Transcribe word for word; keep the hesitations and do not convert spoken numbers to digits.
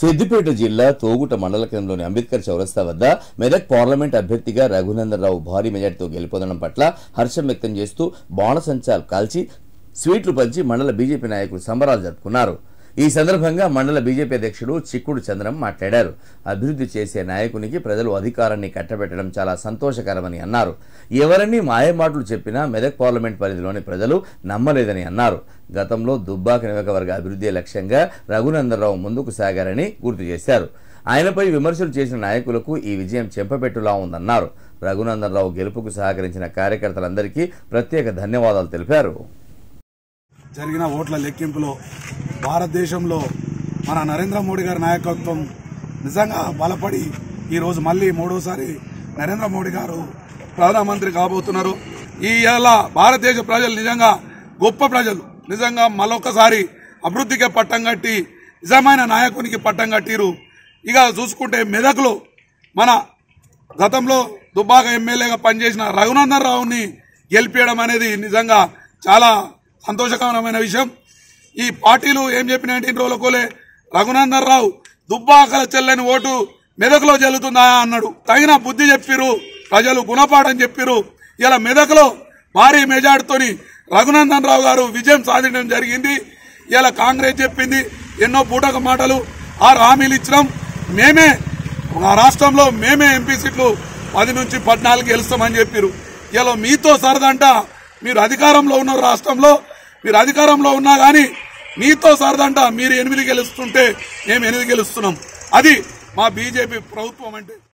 సిద్దిపేట జిల్లా తోగుట మండల కేంద్రంలోని అంబేద్కర్ చౌరస్తా వద్ద మెదక్ పార్లమెంట్ అభ్యర్థిగా రఘునందన్ రావు భారీ మెజార్టీతో గెలుపొందడం పట్ల హర్షం వ్యక్తం చేస్తూ బాణసంచాలు కాల్చి స్వీట్లు పంచి మండల బీజేపీ నాయకులు సంబరాలు జరుపుకున్నారు. ఈ సందర్భంగా మండల బీజేపీ అధ్యక్షుడు చిక్కుడు చంద్రం మాట్లాడారు. అభివృద్ధి చేసే నాయకునికి ప్రజలు అధికారాన్ని కట్టబెట్టడం చాలా సంతోషకరమని అన్నారు. ఎవరన్నీ మాయమాటలు చెప్పినా మెదక్ పార్లమెంట్ పరిధిలోని ప్రజలు నమ్మలేదని అన్నారు. గతంలో దుబ్బాక నియోజకవర్గ అభివృద్ధి లక్ష్యంగా రఘునందన్ రావు ముందుకు సాగారని గుర్తు చేశారు. ఆయనపై విమర్శలు చేసిన నాయకులకు ఈ విజయం చెంపపెట్టులా ఉందన్నారు. రఘునందన్ రావు గెలుపుకు సహకరించిన కార్యకర్తలందరికీ ప్రత్యేక ధన్యవాదాలు తెలిపారు. జరిగిన ఓట్ల లెక్కింపులో భారతదేశంలో మన నరేంద్ర మోడీ గారి నాయకత్వం నిజంగా బలపడి ఈరోజు మళ్లీ మూడోసారి నరేంద్ర మోడీ గారు ప్రధానమంత్రి కాబోతున్నారు. ఈ ఏళ్ళ భారతదేశ ప్రజలు నిజంగా గొప్ప ప్రజలు, నిజంగా మరొకసారి అభివృద్ధికి పట్టం కట్టి నిజమైన నాయకునికి పట్టం కట్టిరు. ఇక చూసుకుంటే మెదక్లో మన గతంలో దుబ్బాక ఎమ్మెల్యేగా పనిచేసిన రఘునందన్ రావుని గెలిపించడం అనేది నిజంగా చాలా సంతోషకరమైన విషయం. ఈ పార్టీలు ఏం చెప్పినాయంటే ఇన్ని రోజులకోలే రఘునందన్ రావు దుబ్బాకల చెల్లని ఓటు మెదక్లో చెల్లుతుందా అన్నాడు. తగిన బుద్ధి చెప్పిరు, ప్రజలు గుణపాఠం చెప్పిరు. ఇలా మెదక్లో భారీ మెజార్టీతోని రఘునందన్ రావు గారు విజయం సాధించడం జరిగింది. ఇలా కాంగ్రెస్ చెప్పింది ఎన్నో పూటక మాటలు, ఆరు హామీలు ఇచ్చినాం, మేమే రాష్ట్రంలో మేమే ఎంపీ సీట్లు పది నుంచి పద్నాలుగు గెలుస్తామని చెప్పిరు. ఇలా మీతో సరదంట మీరు అధికారంలో ఉన్న రాష్ట్రంలో మీరు అధికారంలో ఉన్నా కానీ మీతో సరదంట మీరు ఎనిమిది గెలుస్తుంటే మేము ఎనిమిది గెలుస్తున్నాం. అది మా బీజేపీ ప్రభుత్వం అంటే.